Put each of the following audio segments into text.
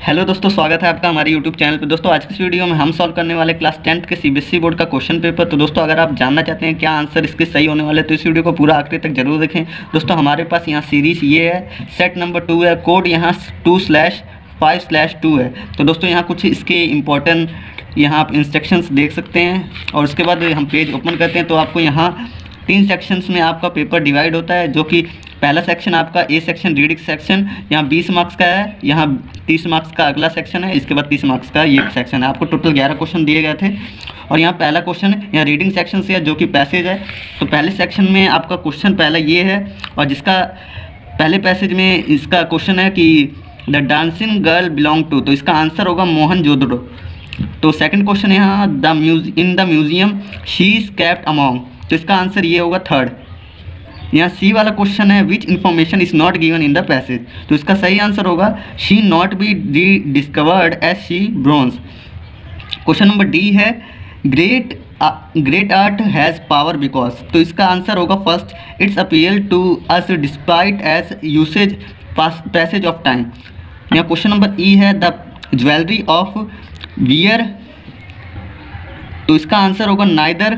Hello दोस्तों, स्वागत है आपका हमारे यूट्यूब चैनल पे। दोस्तों आज की इस वीडियो में हम सॉल्व करने वाले क्लास 10th के सीबीएसई बोर्ड का क्वेश्चन पेपर। तो दोस्तों अगर आप जानना चाहते हैं क्या आंसर इसके सही होने वाले तो इस वीडियो को पूरा आखिरी तक जरूर देखें। दोस्तों हमारे पास यहाँ सीरीज ये है, सेट नंबर 2 है, कोड यहाँ 2/5/2 है। तो दोस्तों यहाँ कुछ इसके इम्पोर्टेंट यहाँ आप इंस्ट्रक्शंस देख सकते हैं और उसके बाद हम पेज ओपन करते हैं तो आपको यहाँ 3 सेक्शंस में आपका पेपर डिवाइड होता है, जो कि पहला सेक्शन आपका ए सेक्शन रीडिंग सेक्शन यहाँ 20 मार्क्स का है, यहाँ 30 मार्क्स का अगला सेक्शन है, इसके बाद 30 मार्क्स का ये सेक्शन है। आपको टोटल 11 क्वेश्चन दिए गए थे और यहाँ पहला क्वेश्चन है यहाँ रीडिंग सेक्शन से है, जो कि पैसेज है। तो पहले सेक्शन में आपका क्वेश्चन पहला ये है और जिसका पहले पैसेज में इसका क्वेश्चन है कि the dancing girl belong to, तो इसका आंसर होगा मोहनजोदड़ो। तो सेकंड क्वेश्चन यहाँ in the museum she is kept among, तो इसका आंसर ये होगा थर्ड। यहाँ सी वाला क्वेश्चन है which information is not given in the passage, तो इसका सही आंसर होगा she not be discovered as she bronze. Question number D है great art has power because, तो इसका आंसर होगा first its appeal to us despite age usages passage of time. यहाँ question number E है the jewellery of wear, तो इसका answer होगा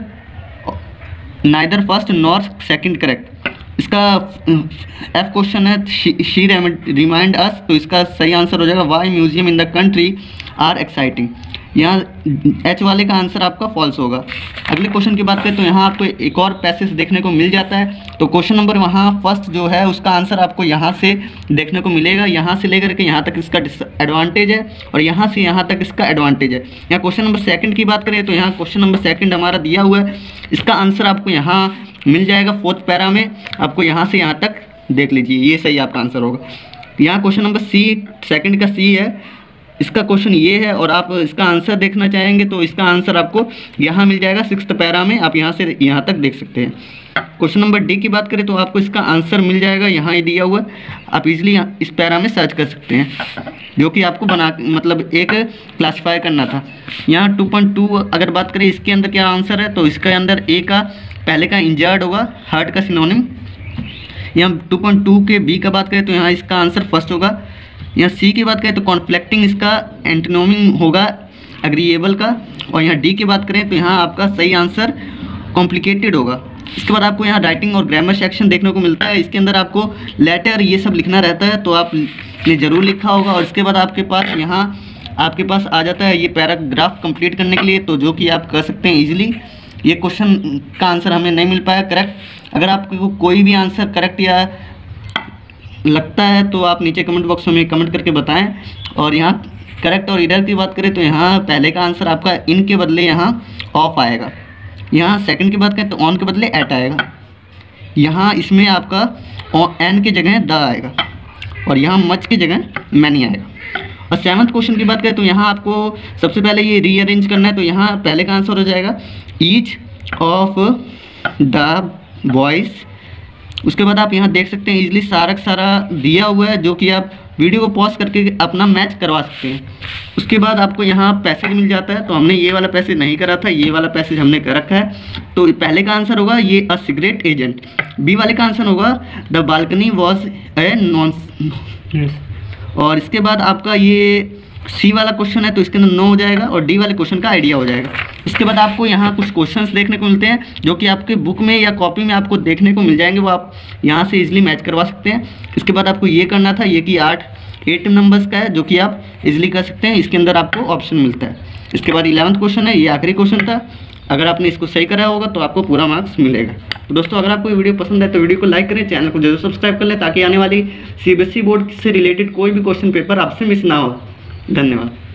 neither first nor second correct. इसका एफ क्वेश्चन है शी रिमाइंड अस, तो इसका सही आंसर हो जाएगा why museum in the country are exciting. यहाँ एच वाले का आंसर आपका फॉल्स होगा। अगले क्वेश्चन की बात करें तो यहाँ आपको एक और पैसेज देखने को मिल जाता है। तो क्वेश्चन नंबर वहाँ फर्स्ट जो है उसका आंसर आपको यहाँ से देखने को मिलेगा, यहाँ से लेकर के यहाँ तक इसका एडवांटेज है और यहाँ से यहाँ तक इसका एडवांटेज है। यहाँ क्वेश्चन नंबर सेकंड की बात करें तो यहाँ क्वेश्चन नंबर सेकंड हमारा दिया हुआ है, इसका आंसर आपको यहाँ मिल जाएगा फोर्थ पैरा में, आपको यहाँ से यहाँ तक देख लीजिए, ये सही आपका आंसर होगा। यहाँ क्वेश्चन नंबर सी सेकंड का सी है, इसका क्वेश्चन ये है और आप इसका आंसर देखना चाहेंगे तो इसका आंसर आपको यहाँ मिल जाएगा सिक्स्थ पैरा में, आप यहाँ से यहाँ तक देख सकते हैं। क्वेश्चन नंबर डी की बात करें तो आपको इसका आंसर मिल जाएगा यहाँ ही दिया हुआ, आप इजीली इस पैरा में सर्च कर सकते हैं, जो कि आपको मतलब एक क्लासीफाई करना था। यहाँ 2.2 अगर बात करें इसके अंदर क्या आंसर है तो इसके अंदर ए का पहले का इंजर्ड होगा, हार्ट का सिनोनिम। यहाँ 2.2 के बी का बात करें तो यहाँ इसका आंसर फर्स्ट होगा। यहाँ सी की बात करें तो कॉन्फ्लिक्टिंग इसका एंटोनिम होगा एग्रीएबल का, और यहाँ डी की बात करें तो यहाँ आपका सही आंसर कॉम्प्लिकेटेड होगा। इसके बाद आपको यहाँ राइटिंग और ग्रामर सेक्शन देखने को मिलता है, इसके अंदर आपको लेटर ये सब लिखना रहता है, तो आपने ज़रूर लिखा होगा। और इसके बाद आपके पास आ जाता है ये पैराग्राफ कंप्लीट करने के लिए, तो जो कि आप कर सकते हैं ईजिली। ये क्वेश्चन का आंसर हमें नहीं मिल पाया करेक्ट। अगर आपको कोई भी आंसर करेक्ट या लगता है तो आप नीचे कमेंट बॉक्स में कमेंट करके बताएं। और यहाँ करेक्ट और इरर की बात करें तो यहाँ पहले का आंसर आपका इन के बदले यहाँ ऑफ आएगा। यहाँ सेकंड की बात करें तो ऑन के बदले एट आएगा। यहाँ इसमें आपका एन की जगह द आएगा और यहाँ मच की जगह मैनी आएगा। और सेवन्थ क्वेश्चन की बात करें तो यहाँ आपको सबसे पहले ये रीअरेंज करना है, तो यहाँ पहले का आंसर हो जाएगा ईच ऑफ द बॉयज़। उसके बाद आप यहाँ देख सकते हैं इजीली सारा दिया हुआ है, जो कि आप वीडियो को पॉज करके अपना मैच करवा सकते हैं। उसके बाद आपको यहाँ पैसेज मिल जाता है, तो हमने ये वाला पैसेज नहीं करा था, ये वाला पैसेज हमने कर रखा है। तो पहले का आंसर होगा ये अ सिगरेट एजेंट, बी वाले का आंसर होगा the balcony was a known, और इसके बाद आपका ये सी वाला क्वेश्चन है तो इसके अंदर नो हो जाएगा और डी वाले क्वेश्चन का आइडिया हो जाएगा। इसके बाद आपको यहाँ कुछ क्वेश्चंस देखने को मिलते हैं जो कि आपके बुक में या कॉपी में आपको देखने को मिल जाएंगे, वो आप यहाँ से इजीली मैच करवा सकते हैं। इसके बाद आपको ये करना था, ये कि 8 नंबर्स का है, जो कि आप इजीली कर सकते हैं, इसके अंदर आपको ऑप्शन मिलता है। इसके बाद 11th क्वेश्चन है, ये आखिरी क्वेश्चन था, अगर आपने इसको सही करा होगा तो आपको पूरा मार्क्स मिलेगा। तो दोस्तों अगर आपको ये वीडियो पसंद है तो वीडियो को लाइक करें, चैनल को जरूर सब्सक्राइब कर लें, ताकि आने वाली सीबीएसई बोर्ड से रिलेटेड कोई भी क्वेश्चन पेपर आपसे मिस ना हो। धन्यवाद।